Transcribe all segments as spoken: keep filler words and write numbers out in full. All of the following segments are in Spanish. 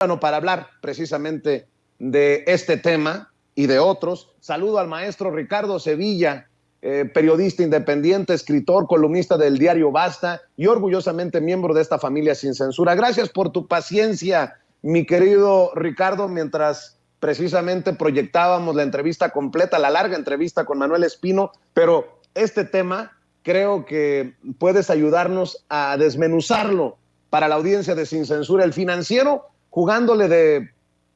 para hablar precisamente de este tema y de otros. Saludo al maestro Ricardo Sevilla, eh, periodista independiente, escritor, columnista del diario Basta y orgullosamente miembro de esta familia sin censura. Gracias por tu paciencia, mi querido Ricardo, mientras precisamente proyectábamos la entrevista completa, la larga entrevista con Manuel Espino, pero este tema creo que puedes ayudarnos a desmenuzarlo para la audiencia de Sin Censura. El Financiero jugándole de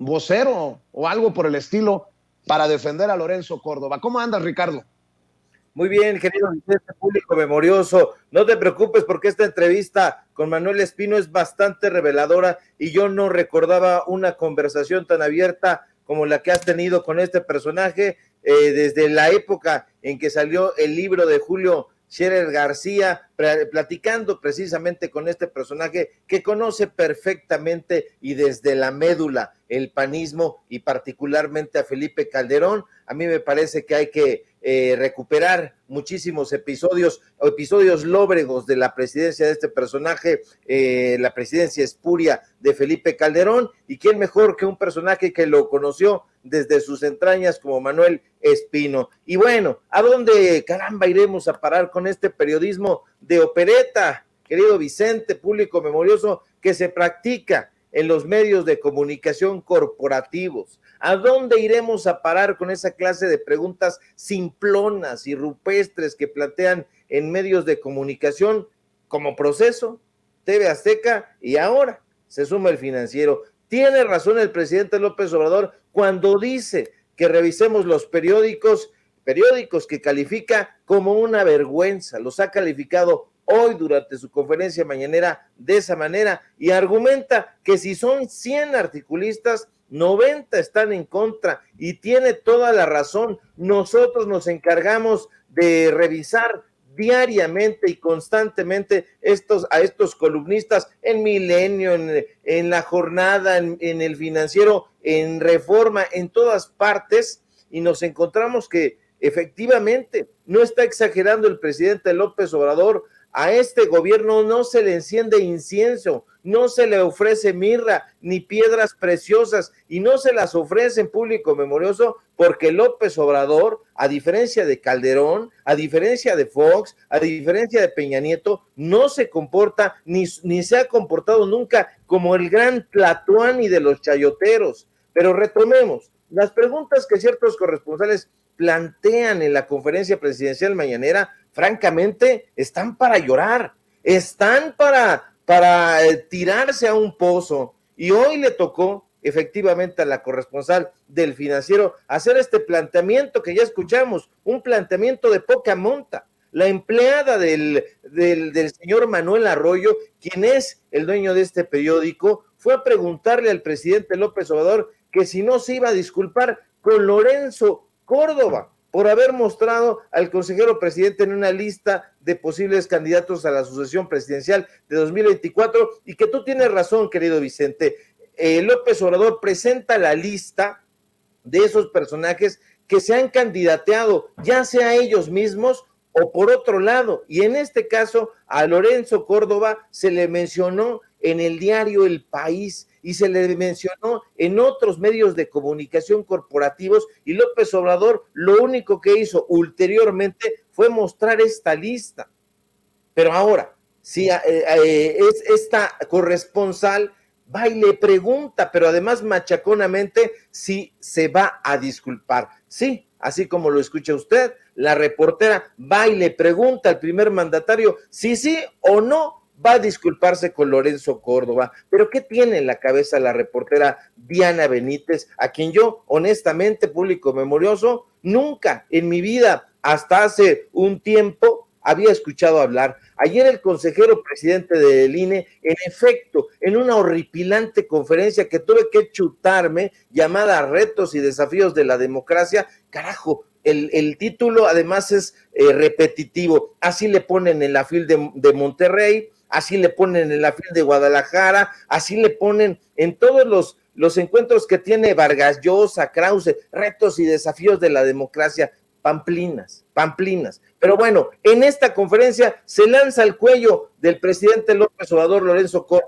vocero o algo por el estilo para defender a Lorenzo Córdoba. ¿Cómo andas, Ricardo? Muy bien, querido Vicente, público memorioso. No te preocupes porque esta entrevista con Manuel Espino es bastante reveladora y yo no recordaba una conversación tan abierta como la que has tenido con este personaje eh, desde la época en que salió el libro de Julio Scherer García, platicando precisamente con este personaje que conoce perfectamente y desde la médula el panismo y particularmente a Felipe Calderón. A mí me parece que hay que eh, recuperar muchísimos episodios, episodios lóbregos de la presidencia de este personaje, eh, la presidencia espuria de Felipe Calderón, y quién mejor que un personaje que lo conoció desde sus entrañas como Manuel Espino. Y bueno, ¿a dónde caramba iremos a parar con este periodismo de opereta, querido Vicente, público memorioso, que se practica en los medios de comunicación corporativos? ¿A dónde iremos a parar con esa clase de preguntas simplonas y rupestres que plantean en medios de comunicación como Proceso, T V Azteca y ahora se suma el Financiero? Tiene razón el presidente López Obrador cuando dice que revisemos los periódicos, periódicos que califica como una vergüenza. Los ha calificado hoy durante su conferencia mañanera de esa manera y argumenta que si son cien articulistas, noventa están en contra y tiene toda la razón. Nosotros nos encargamos de revisar diariamente y constantemente estos, a estos columnistas en Milenio, en, en La Jornada, en, en el Financiero, en Reforma, en todas partes, y nos encontramos que efectivamente no está exagerando el presidente López Obrador. A este gobierno no se le enciende incienso, no se le ofrece mirra ni piedras preciosas y no se las ofrece en público memorioso porque López Obrador, a diferencia de Calderón, a diferencia de Fox, a diferencia de Peña Nieto, no se comporta ni, ni se ha comportado nunca como el gran Tlatuani de los chayoteros. Pero retomemos las preguntas que ciertos corresponsales plantean en la conferencia presidencial mañanera. Francamente, están para llorar, están para, para eh, tirarse a un pozo. Y hoy le tocó efectivamente a la corresponsal del Financiero hacer este planteamiento que ya escuchamos, un planteamiento de poca monta. La empleada del, del, del señor Manuel Arroyo, quien es el dueño de este periódico, fue a preguntarle al presidente López Obrador que si no se iba a disculpar con Lorenzo Córdoba por haber mostrado al consejero presidente en una lista de posibles candidatos a la sucesión presidencial de dos mil veinticuatro, y que tú tienes razón, querido Vicente. Eh, López Obrador presenta la lista de esos personajes que se han candidateado, ya sea ellos mismos o por otro lado, y en este caso a Lorenzo Córdoba se le mencionó en el diario El País y se le mencionó en otros medios de comunicación corporativos, y López Obrador lo único que hizo ulteriormente fue mostrar esta lista. Pero ahora, si eh, eh, es esta corresponsal va y le pregunta, pero además machaconamente, si se va a disculpar. Sí, así como lo escucha usted, la reportera va y le pregunta al primer mandatario si sí o no va a disculparse con Lorenzo Córdoba. Pero ¿qué tiene en la cabeza la reportera Diana Benítez, a quien yo, honestamente, público memorioso, nunca en mi vida, hasta hace un tiempo, había escuchado hablar? Ayer el consejero presidente del I N E, en efecto, en una horripilante conferencia que tuve que chutarme, llamada Retos y Desafíos de la Democracia, carajo, el, el título además es eh, repetitivo, así le ponen en la fil de, de Monterrey, así le ponen en la fil de Guadalajara, así le ponen en todos los, los encuentros que tiene Vargas Llosa, Krause, Retos y Desafíos de la Democracia, pamplinas, pamplinas. Pero bueno, en esta conferencia se lanza al cuello del presidente López Obrador Lorenzo Córdoba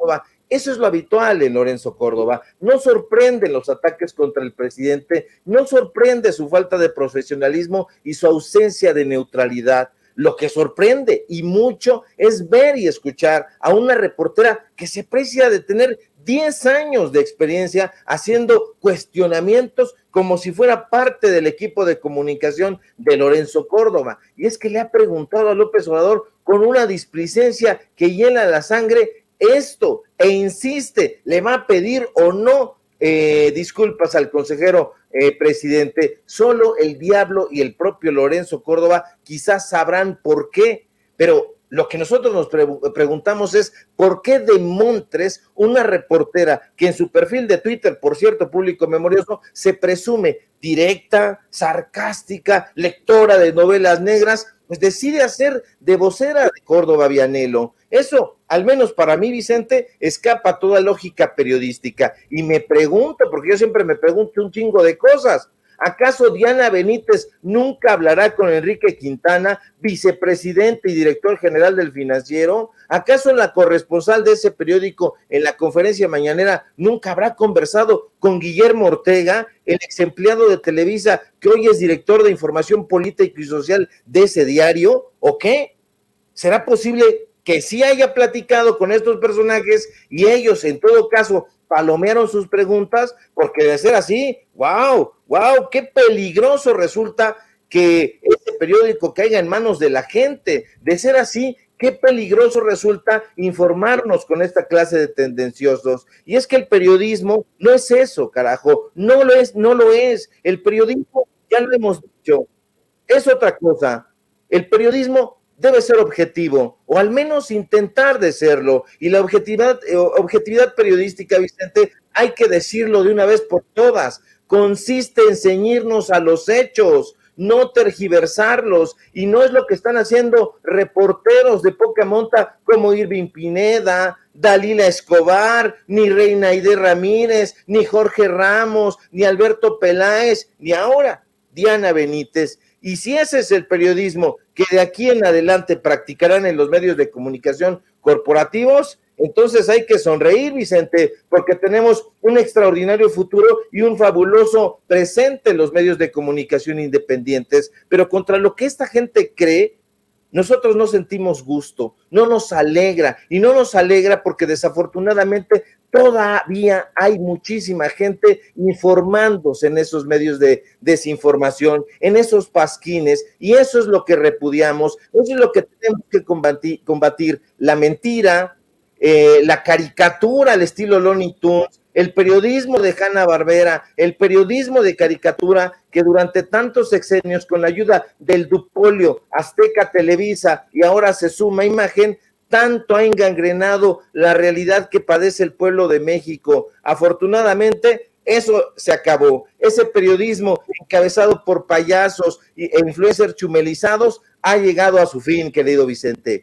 Eso es lo habitual en Lorenzo Córdoba. No sorprenden los ataques contra el presidente, no sorprende su falta de profesionalismo y su ausencia de neutralidad. Lo que sorprende y mucho es ver y escuchar a una reportera que se precia de tener diez años de experiencia haciendo cuestionamientos como si fuera parte del equipo de comunicación de Lorenzo Córdoba. Y es que le ha preguntado a López Obrador con una displicencia que hiela la sangre esto e insiste, ¿le va a pedir o no eh, disculpas al consejero eh, presidente? Solo el diablo y el propio Lorenzo Córdoba quizás sabrán por qué, pero lo que nosotros nos pre preguntamos es ¿por qué demontres una reportera que en su perfil de Twitter, por cierto, público memorioso, se presume directa, sarcástica, lectora de novelas negras, pues decide hacer de vocera de Córdoba Vianelo? Eso, al menos para mí, Vicente, escapa a toda lógica periodística. Y me pregunto, porque yo siempre me pregunto un chingo de cosas, ¿acaso Diana Benítez nunca hablará con Enrique Quintana, vicepresidente y director general del Financiero? ¿Acaso la corresponsal de ese periódico en la conferencia mañanera nunca habrá conversado con Guillermo Ortega, el ex empleado de Televisa, que hoy es director de información política y social de ese diario? ¿O qué? ¿Será posible que sí haya platicado con estos personajes y ellos, en todo caso, palomearon sus preguntas? Porque de ser así, wow, wow, qué peligroso resulta que ese periódico caiga en manos de la gente. De ser así, qué peligroso resulta informarnos con esta clase de tendenciosos. Y es que el periodismo no es eso, carajo, no lo es, no lo es. El periodismo, ya lo hemos dicho, es otra cosa. El periodismo debe ser objetivo, o al menos intentar de serlo, y la objetividad, eh, objetividad periodística, Vicente, hay que decirlo de una vez por todas, consiste en ceñirnos a los hechos, no tergiversarlos, y no es lo que están haciendo reporteros de poca monta como Irving Pineda, Dalila Escobar, ni Reina Aide Ramírez, ni Jorge Ramos, ni Alberto Peláez, ni ahora Diana Benítez. Y si ese es el periodismo que de aquí en adelante practicarán en los medios de comunicación corporativos, entonces hay que sonreír, Vicente, porque tenemos un extraordinario futuro y un fabuloso presente en los medios de comunicación independientes, pero contra lo que esta gente cree, nosotros no sentimos gusto, no nos alegra, y no nos alegra porque desafortunadamente todavía hay muchísima gente informándose en esos medios de desinformación, en esos pasquines, y eso es lo que repudiamos, eso es lo que tenemos que combatir, combatir la mentira, eh, la caricatura al estilo Looney Tunes, el periodismo de Hanna-Barbera, el periodismo de caricatura que durante tantos sexenios, con la ayuda del duopolio Azteca Televisa y ahora se suma Imagen, tanto ha engangrenado la realidad que padece el pueblo de México. Afortunadamente, eso se acabó. Ese periodismo encabezado por payasos e influencers chumelizados ha llegado a su fin, querido Vicente.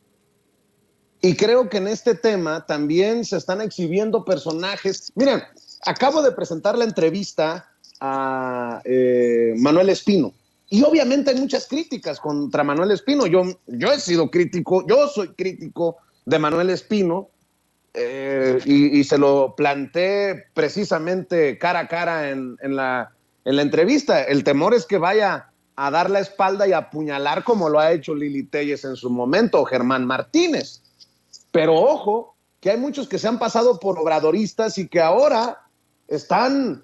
Y creo que en este tema también se están exhibiendo personajes. Miren, acabo de presentar la entrevista a eh, Manuel Espino. Y obviamente hay muchas críticas contra Manuel Espino. Yo, yo he sido crítico, yo soy crítico de Manuel Espino eh, y, y se lo planteé precisamente cara a cara en, en, la, en la entrevista. El temor es que vaya a dar la espalda y a apuñalar como lo ha hecho Lili Téllez en su momento o Germán Martínez. Pero ojo, que hay muchos que se han pasado por obradoristas y que ahora están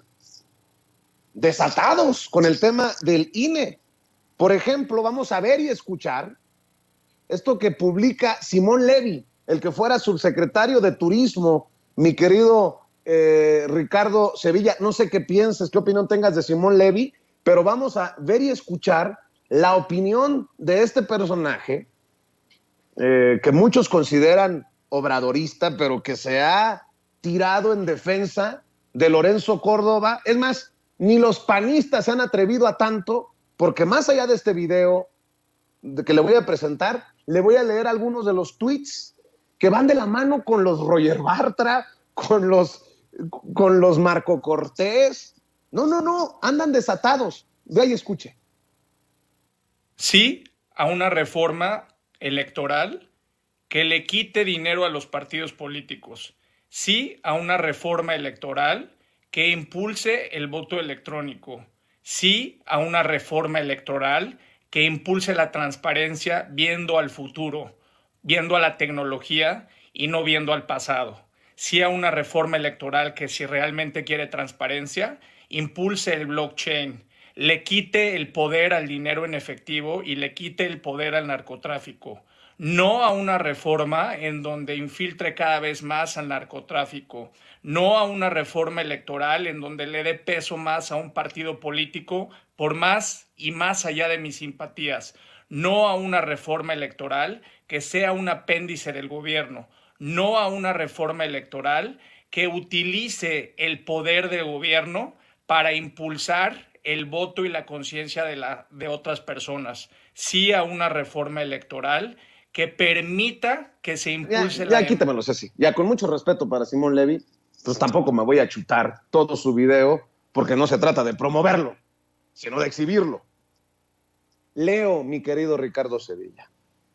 desatados con el tema del I N E. Por ejemplo, vamos a ver y escuchar esto que publica Simón Levy, el que fuera subsecretario de Turismo, mi querido eh, Ricardo Sevilla. No sé qué piensas, qué opinión tengas de Simón Levy, pero vamos a ver y escuchar la opinión de este personaje eh, que muchos consideran obradorista, pero que se ha tirado en defensa de Lorenzo Córdoba. Es más, ni los panistas se han atrevido a tanto, porque más allá de este video de que le voy a presentar, le voy a leer algunos de los tweets que van de la mano con los Roger Bartra, con los, con los Marco Cortés. No, no, no, andan desatados. Ve y escuche. Sí a una reforma electoral que le quite dinero a los partidos políticos, Sí a una reforma electoral que impulse el voto electrónico. Sí a una reforma electoral que impulse la transparencia viendo al futuro, viendo a la tecnología y no viendo al pasado. Sí a una reforma electoral que, si realmente quiere transparencia, impulse el blockchain, le quite el poder al dinero en efectivo y le quite el poder al narcotráfico. No a una reforma en donde infiltre cada vez más al narcotráfico. No a una reforma electoral en donde le dé peso más a un partido político por más y más allá de mis simpatías. No a una reforma electoral que sea un apéndice del gobierno. No a una reforma electoral que utilice el poder del gobierno para impulsar el voto y la conciencia de, la, de otras personas. Sí a una reforma electoral que permita que se impulse ya, la... Ya quítamelo, Ceci. Ya, con mucho respeto para Simón Levy, pues tampoco me voy a chutar todo su video, porque no se trata de promoverlo, sino de exhibirlo. Leo, mi querido Ricardo Sevilla.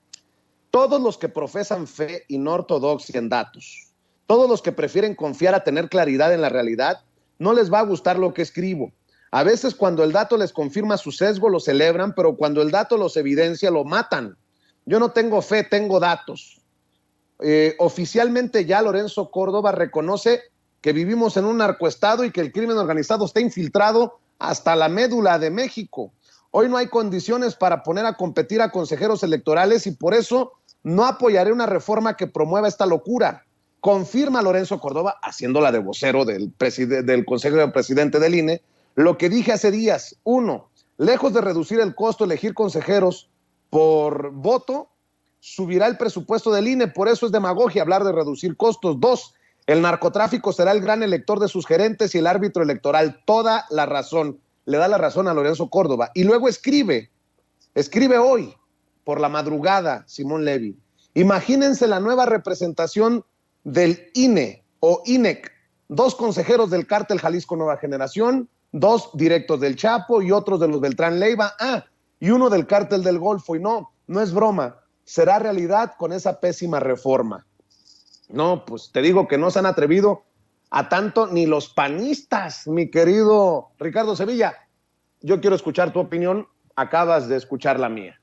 Todos los que profesan fe y no ortodoxia en datos, todos los que prefieren confiar a tener claridad en la realidad, no les va a gustar lo que escribo. A veces cuando el dato les confirma su sesgo lo celebran, pero cuando el dato los evidencia lo matan. Yo no tengo fe, tengo datos. Eh, oficialmente ya Lorenzo Córdoba reconoce que vivimos en un narcoestado y que el crimen organizado está infiltrado hasta la médula de México. Hoy no hay condiciones para poner a competir a consejeros electorales y por eso no apoyaré una reforma que promueva esta locura. Confirma Lorenzo Córdoba, haciéndola de vocero del, del Consejo de Presidente del I N E, lo que dije hace días. Uno, lejos de reducir el costo de elegir consejeros por voto, subirá el presupuesto del I N E, por eso es demagogia hablar de reducir costos. Dos, el narcotráfico será el gran elector de sus gerentes y el árbitro electoral. Toda la razón, le da la razón a Lorenzo Córdoba. Y luego escribe, escribe hoy, por la madrugada, Simón Levy. Imagínense la nueva representación del I N E o I N E C, dos consejeros del cártel Jalisco Nueva Generación, dos directos del Chapo y otros de los Beltrán Leiva, ah, y uno del cártel del Golfo. Y no, no es broma, será realidad con esa pésima reforma. No, pues te digo que no se han atrevido a tanto ni los panistas, mi querido Ricardo Sevilla. Yo quiero escuchar tu opinión, acabas de escuchar la mía.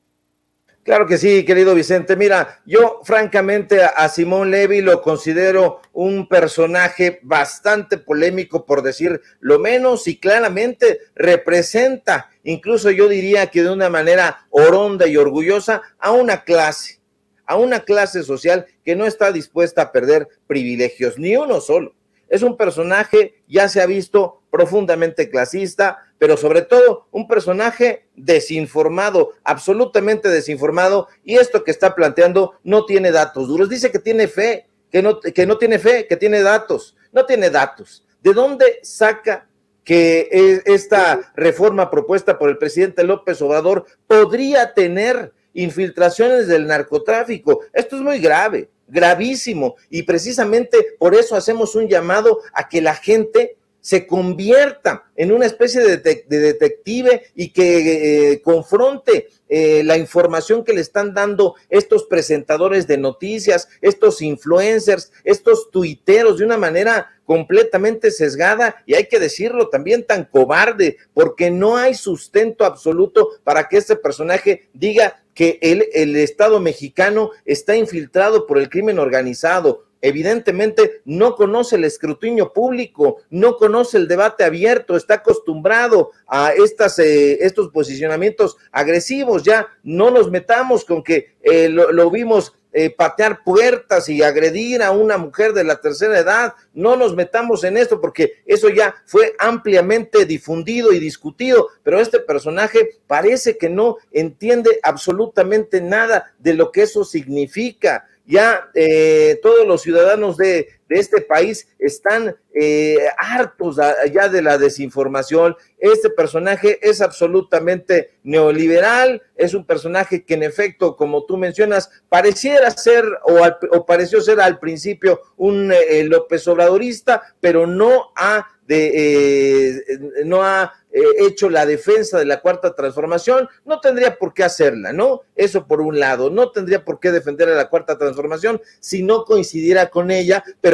Claro que sí, querido Vicente. Mira, yo francamente a Simón Levy lo considero un personaje bastante polémico, por decir lo menos, y claramente representa, incluso yo diría que de una manera oronda y orgullosa, a una clase, a una clase social que no está dispuesta a perder privilegios, ni uno solo. Es un personaje, ya se ha visto, profundamente clasista, pero sobre todo un personaje desinformado, absolutamente desinformado, y esto que está planteando no tiene datos duros. Dice que tiene fe, que no, que no tiene fe, que tiene datos. No tiene datos. ¿De dónde saca que esta reforma propuesta por el presidente López Obrador podría tener infiltraciones del narcotráfico? Esto es muy grave, gravísimo, y precisamente por eso hacemos un llamado a que la gente se convierta en una especie de, de, de detective y que eh, confronte eh, la información que le están dando estos presentadores de noticias, estos influencers, estos tuiteros de una manera completamente sesgada y, hay que decirlo, también tan cobarde, porque no hay sustento absoluto para que este personaje diga que el, el Estado mexicano está infiltrado por el crimen organizado. Evidentemente no conoce el escrutinio público, no conoce el debate abierto, está acostumbrado a estas, eh, estos posicionamientos agresivos. Ya no nos metamos con que eh, lo, lo vimos eh, patear puertas y agredir a una mujer de la tercera edad. No nos metamos en esto porque eso ya fue ampliamente difundido y discutido, pero este personaje parece que no entiende absolutamente nada de lo que eso significa. Ya eh, todos los ciudadanos de, de este país están eh, hartos a, ya de la desinformación. Este personaje es absolutamente neoliberal, es un personaje que en efecto, como tú mencionas, pareciera ser o, al, o pareció ser al principio un eh, López Obradorista, pero no ha, de, eh, no ha eh, hecho la defensa de la Cuarta Transformación. No tendría por qué hacerla, ¿no? Eso por un lado, no tendría por qué defender a la Cuarta Transformación si no coincidiera con ella, pero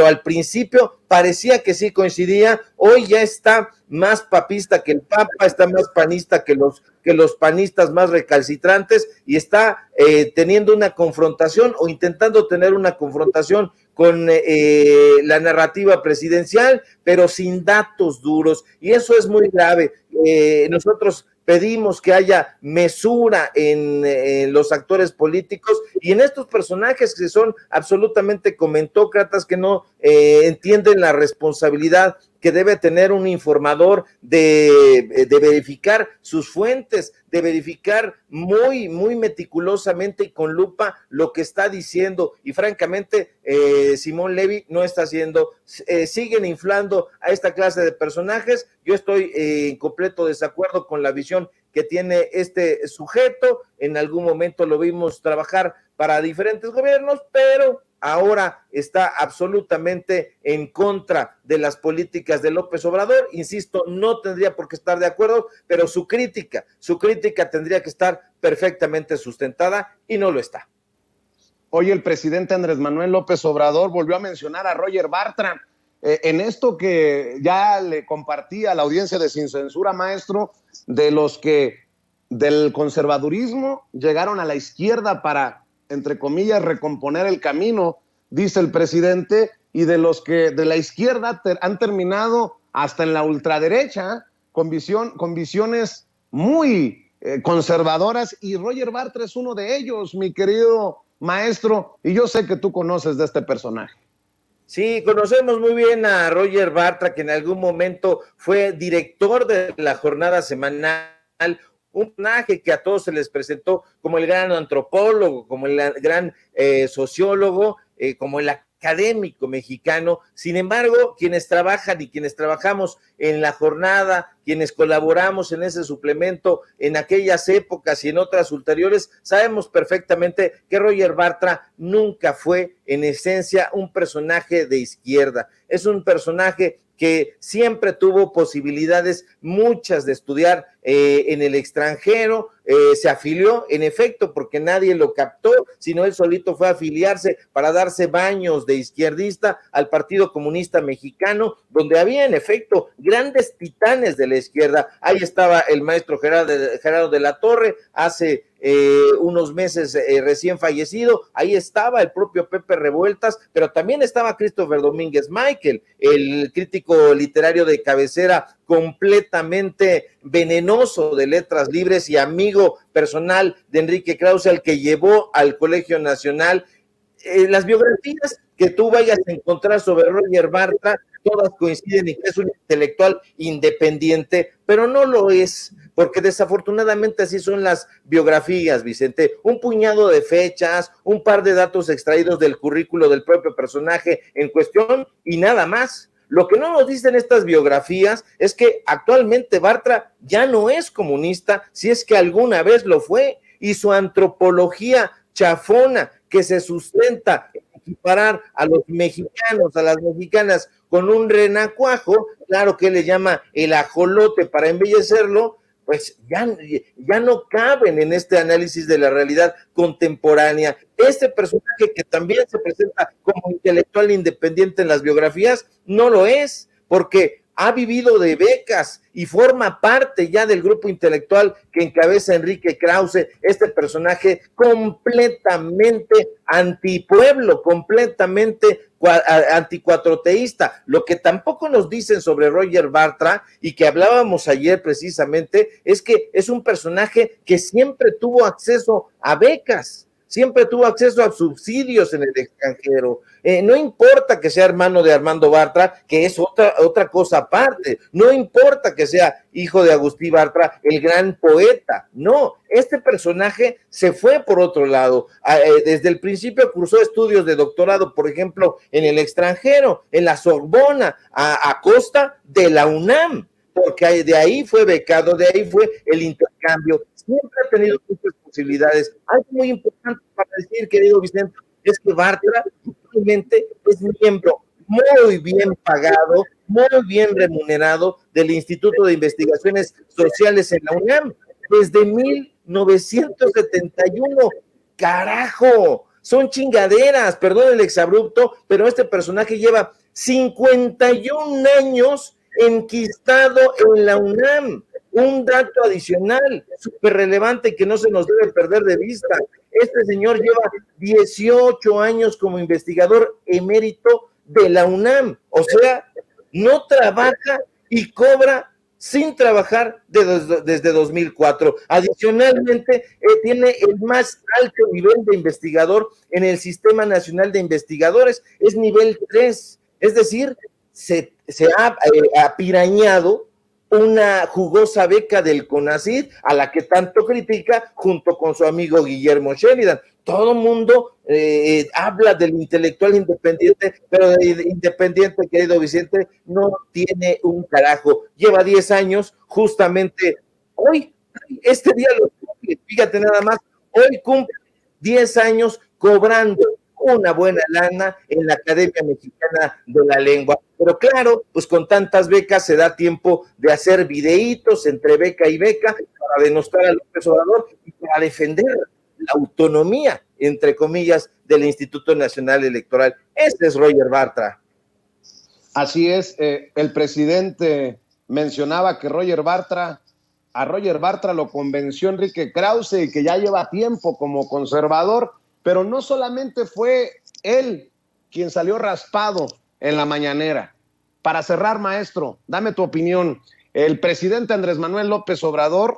pero al principio parecía que sí coincidía, hoy ya está más papista que el Papa, está más panista que los, que los panistas más recalcitrantes y está eh, teniendo una confrontación o intentando tener una confrontación con eh, la narrativa presidencial, pero sin datos duros, y eso es muy grave. Eh, nosotros pedimos que haya mesura en, en los actores políticos y en estos personajes que son absolutamente comentócratas, que no eh, entienden la responsabilidad que debe tener un informador de, de verificar sus fuentes, de verificar muy, muy meticulosamente y con lupa lo que está diciendo, y francamente eh, Simón Levy no está haciendo, eh, siguen inflando a esta clase de personajes. Yo estoy eh, en completo desacuerdo con la visión que tiene este sujeto. En algún momento lo vimos trabajar para diferentes gobiernos, pero ahora está absolutamente en contra de las políticas de López Obrador. Insisto, no tendría por qué estar de acuerdo, pero su crítica, su crítica tendría que estar perfectamente sustentada y no lo está. Hoy el presidente Andrés Manuel López Obrador volvió a mencionar a Roger Bartra. Eh, en esto que ya le compartí a la audiencia de Sin Censura, maestro, de los que del conservadurismo llegaron a la izquierda para, entre comillas, recomponer el camino, dice el presidente, y de los que de la izquierda ter, han terminado hasta en la ultraderecha con, visión, con visiones muy eh, conservadoras, y Roger Bartra es uno de ellos, mi querido maestro, y yo sé que tú conoces de este personaje. Sí, conocemos muy bien a Roger Bartra, que en algún momento fue director de la Jornada Semanal, un personaje que a todos se les presentó como el gran antropólogo, como el gran eh, sociólogo, eh, como el académico mexicano. Sin embargo, quienes trabajan y quienes trabajamos en la jornada, quienes colaboramos en ese suplemento en aquellas épocas y en otras ulteriores, sabemos perfectamente que Roger Bartra nunca fue en esencia un personaje de izquierda. Es un personaje que siempre tuvo posibilidades muchas de estudiar eh, en el extranjero, eh, se afilió, en efecto, porque nadie lo captó, sino él solito fue a afiliarse para darse baños de izquierdista al Partido Comunista Mexicano, donde había en efecto grandes titanes de la izquierda. Ahí estaba el maestro Gerardo de, Gerardo de la Torre, hace eh, unos meses eh, recién fallecido. Ahí estaba el propio Pepe Revueltas, pero también estaba Christopher Domínguez Michael, el crítico literario de cabecera completamente venenoso de Letras Libres y amigo personal de Enrique Krause, al que llevó al Colegio Nacional. Eh, las biografías que tú vayas a encontrar sobre Roger Bartra, todas coinciden en que es un intelectual independiente, pero no lo es, porque desafortunadamente así son las biografías, Vicente. Un puñado de fechas, un par de datos extraídos del currículo del propio personaje en cuestión y nada más. Lo que no nos dicen estas biografías es que actualmente Bartra ya no es comunista, si es que alguna vez lo fue, y su antropología chafona, que se sustenta en equiparar a los mexicanos, a las mexicanas con un renacuajo, claro que le llama el ajolote para embellecerlo, pues ya, ya no caben en este análisis de la realidad contemporánea. Este personaje que también se presenta como intelectual independiente en las biografías, no lo es, porque ha vivido de becas y forma parte ya del grupo intelectual que encabeza Enrique Krause, este personaje completamente antipueblo, completamente anticuatroteísta. Lo que tampoco nos dicen sobre Roger Bartra, y que hablábamos ayer precisamente, es que es un personaje que siempre tuvo acceso a becas, siempre tuvo acceso a subsidios en el extranjero. Eh, no importa que sea hermano de Armando Bartra, que es otra, otra cosa aparte. No importa que sea hijo de Agustín Bartra, el gran poeta. No, este personaje se fue por otro lado. Eh, desde el principio cursó estudios de doctorado, por ejemplo, en el extranjero, en la Sorbona, a, a costa de la UNAM, porque de ahí fue becado, de ahí fue el intercambio. Siempre ha tenido muchas posibilidades. Algo muy importante para decir, querido Vicente, es que Bartra realmente es miembro muy bien pagado, muy bien remunerado del Instituto de Investigaciones Sociales en la UNAM desde mil novecientos setenta y uno. ¡Carajo! son chingaderas, perdón el exabrupto, pero este personaje lleva cincuenta y un años enquistado en la UNAM. Un dato adicional, súper relevante que no se nos debe perder de vista. Este señor lleva dieciocho años como investigador emérito de la UNAM, o sea, no trabaja y cobra sin trabajar de, desde dos mil cuatro. Adicionalmente, eh, tiene el más alto nivel de investigador en el Sistema Nacional de Investigadores, es nivel tres, es decir, se, se ha eh, apirañado una jugosa beca del CONACYT, a la que tanto critica, junto con su amigo Guillermo Sheridan. Todo el mundo eh, habla del intelectual independiente, pero de independiente, querido Vicente, no tiene un carajo. Lleva diez años, justamente hoy, este día lo cumple, fíjate nada más, hoy cumple diez años cobrando una buena lana en la Academia Mexicana de la Lengua. Pero claro, pues con tantas becas se da tiempo de hacer videitos entre beca y beca para denostar a López Obrador y para defender la autonomía, entre comillas, del Instituto Nacional Electoral. Este es Roger Bartra. Así es, eh, el presidente mencionaba que Roger Bartra, a Roger Bartra lo convenció Enrique Krause y que ya lleva tiempo como conservador, pero no solamente fue él quien salió raspado en la mañanera. Para cerrar, maestro, dame tu opinión. El presidente Andrés Manuel López Obrador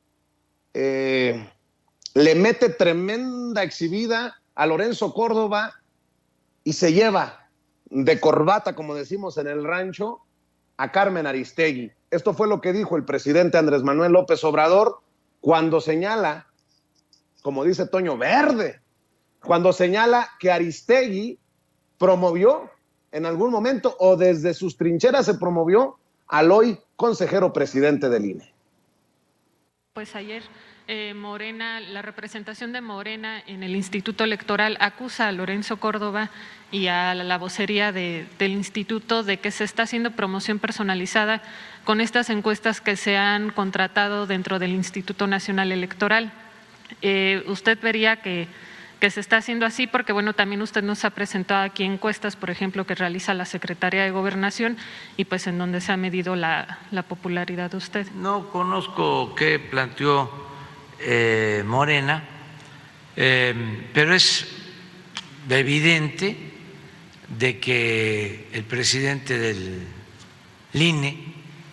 eh, le mete tremenda exhibida a Lorenzo Córdoba y se lleva de corbata, como decimos en el rancho, a Carmen Aristegui. Esto fue lo que dijo el presidente Andrés Manuel López Obrador cuando señala, como dice Toño Verde, cuando señala que Aristegui promovió en algún momento o desde sus trincheras se promovió al hoy consejero presidente del I N E. Pues ayer eh, Morena, la representación de Morena en el Instituto Electoral acusa a Lorenzo Córdoba y a la vocería de, del instituto de que se está haciendo promoción personalizada con estas encuestas que se han contratado dentro del Instituto Nacional Electoral. Eh, ¿Usted vería que que se está haciendo así? Porque, bueno, también usted nos ha presentado aquí encuestas, por ejemplo, que realiza la Secretaría de Gobernación y pues en donde se ha medido la, la popularidad de usted. No conozco qué planteó eh, Morena, eh, pero es evidente de que el presidente del I N E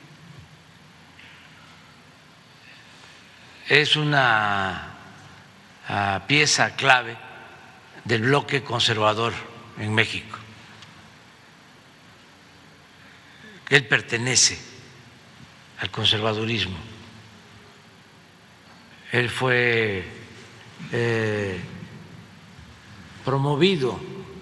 es una a pieza clave del bloque conservador en México. Él pertenece al conservadurismo. Él fue eh, promovido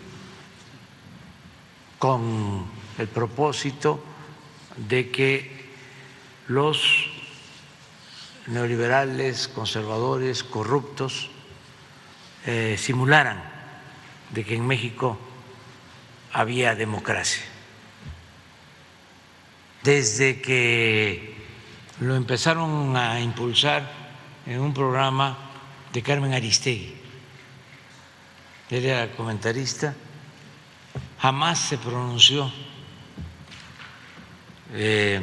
con el propósito de que los neoliberales, conservadores, corruptos, eh, simularan de que en México había democracia. Desde que lo empezaron a impulsar en un programa de Carmen Aristegui, él era comentarista, jamás se pronunció eh,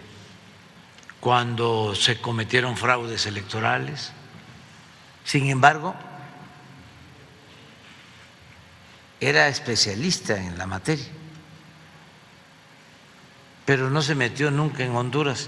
cuando se cometieron fraudes electorales. Sin embargo, era especialista en la materia, pero no se metió nunca en Honduras.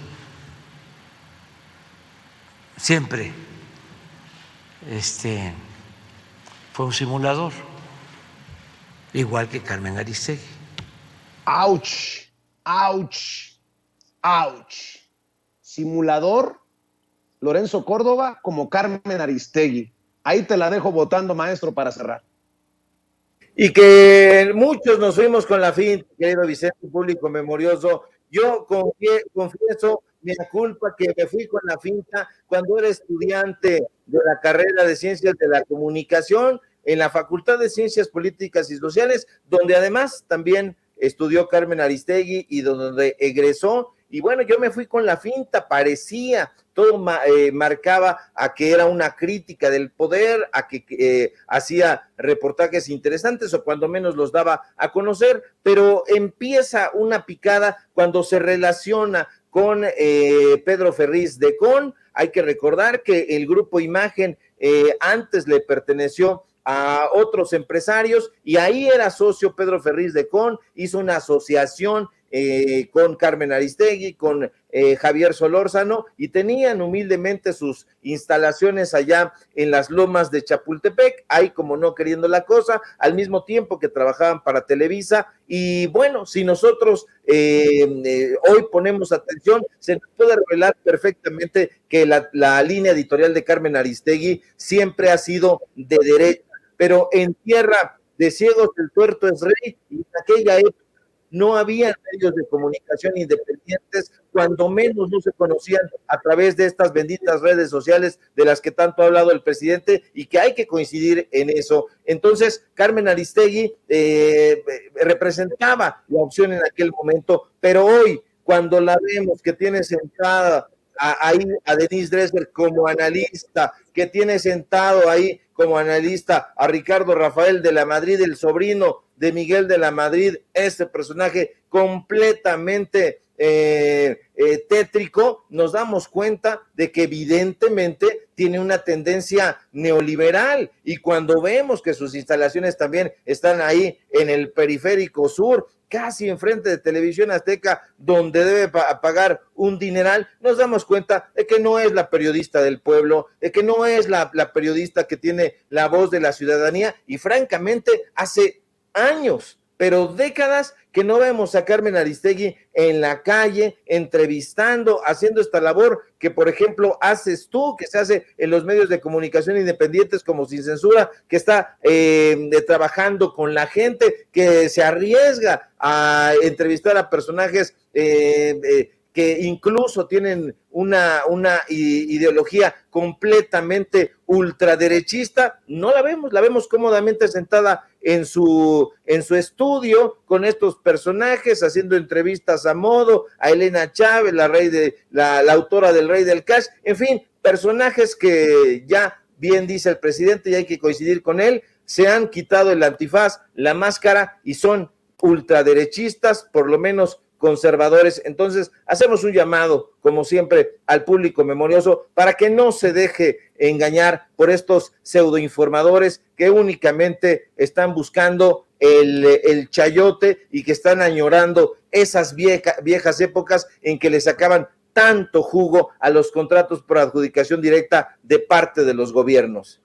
Siempre este, fue un simulador, igual que Carmen Aristegui. ¡Auch! ¡Auch! ¡Auch! Simulador, Lorenzo Córdoba como Carmen Aristegui. Ahí te la dejo votando, maestro, para cerrar. Y que muchos nos fuimos con la finta, querido Vicente, público memorioso. Yo confie, confieso mi culpa que me fui con la finta cuando era estudiante de la carrera de Ciencias de la Comunicación en la Facultad de Ciencias Políticas y Sociales, donde además también estudió Carmen Aristegui y donde egresó y bueno, yo me fui con la finta, parecía, todo eh, marcaba a que era una crítica del poder, a que eh, hacía reportajes interesantes o cuando menos los daba a conocer, pero empieza una picada cuando se relaciona con eh, Pedro Ferriz de Con. Hay que recordar que el grupo Imagen eh, antes le perteneció a otros empresarios y ahí era socio Pedro Ferriz de Con, hizo una asociación eh, con Carmen Aristegui, con eh, Javier Solórzano y tenían humildemente sus instalaciones allá en las lomas de Chapultepec, ahí como no queriendo la cosa, al mismo tiempo que trabajaban para Televisa. Y bueno, si nosotros eh, eh, hoy ponemos atención, se nos puede revelar perfectamente que la, la línea editorial de Carmen Aristegui siempre ha sido de derecha, pero en tierra de ciegos el tuerto es rey, y en aquella época no había medios de comunicación independientes, cuando menos no se conocían a través de estas benditas redes sociales de las que tanto ha hablado el presidente y que hay que coincidir en eso. Entonces, Carmen Aristegui eh, representaba la opción en aquel momento, pero hoy, cuando la vemos que tiene sentada a, ahí a Denise Dresser como analista, que tiene sentado ahí como analista a Ricardo Rafael de la Madrid, el sobrino de Miguel de la Madrid, este personaje completamente eh, eh, tétrico, nos damos cuenta de que evidentemente tiene una tendencia neoliberal, y cuando vemos que sus instalaciones también están ahí en el periférico sur, casi enfrente de Televisión Azteca, donde debe pa- pagar un dineral, nos damos cuenta de que no es la periodista del pueblo, de que no es la, la periodista que tiene la voz de la ciudadanía, y francamente hace años, pero décadas que no vemos a Carmen Aristegui en la calle, entrevistando, haciendo esta labor que, por ejemplo, haces tú, que se hace en los medios de comunicación independientes como Sin Censura, que está eh, trabajando con la gente, que se arriesga a entrevistar a personajes eh, eh, que incluso tienen una, una ideología completamente ultraderechista. No la vemos, la vemos cómodamente sentada en su, en su estudio con estos personajes, haciendo entrevistas a modo, a Elena Chávez, la, rey de, la, la autora del Rey del Cash, en fin, personajes que ya bien dice el presidente y hay que coincidir con él, se han quitado el antifaz, la máscara y son ultraderechistas, por lo menos conservadores. Entonces hacemos un llamado, como siempre, al público memorioso para que no se deje engañar por estos pseudoinformadores que únicamente están buscando el, el chayote y que están añorando esas vieja, viejas épocas en que le sacaban tanto jugo a los contratos por adjudicación directa de parte de los gobiernos.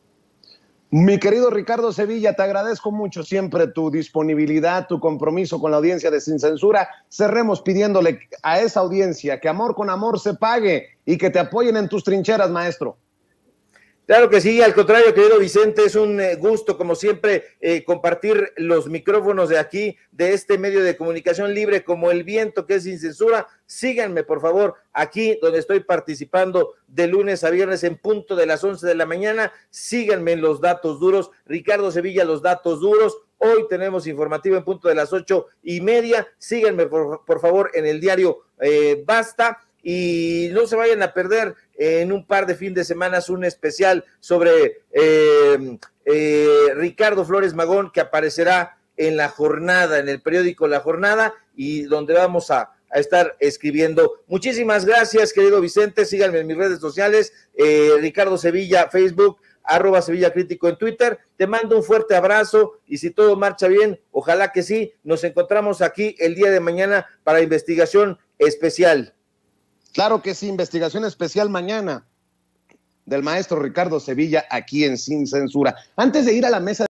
Mi querido Ricardo Sevilla, te agradezco mucho siempre tu disponibilidad, tu compromiso con la audiencia de Sin Censura. Cerremos pidiéndole a esa audiencia que amor con amor se pague y que te apoyen en tus trincheras, maestro. Claro que sí, al contrario, querido Vicente, es un gusto, como siempre, eh, compartir los micrófonos de aquí, de este medio de comunicación libre como el viento, que es Sin Censura. Síganme, por favor, aquí donde estoy participando de lunes a viernes en punto de las once de la mañana. Síganme en los datos duros, Ricardo Sevilla, los datos duros. Hoy tenemos informativo en punto de las ocho y media. Síganme, por, por favor, en el diario eh, Basta. Y no se vayan a perder en un par de fin de semanas un especial sobre eh, eh, Ricardo Flores Magón, que aparecerá en La Jornada, en el periódico La Jornada, y donde vamos a, a estar escribiendo. Muchísimas gracias, querido Vicente. Síganme en mis redes sociales, eh, Ricardo Sevilla, Facebook, arroba Sevilla Crítico en Twitter. Te mando un fuerte abrazo y si todo marcha bien, ojalá que sí, nos encontramos aquí el día de mañana para investigación especial. Claro que sí, investigación especial mañana del maestro Ricardo Sevilla aquí en Sin Censura. Antes de ir a la mesa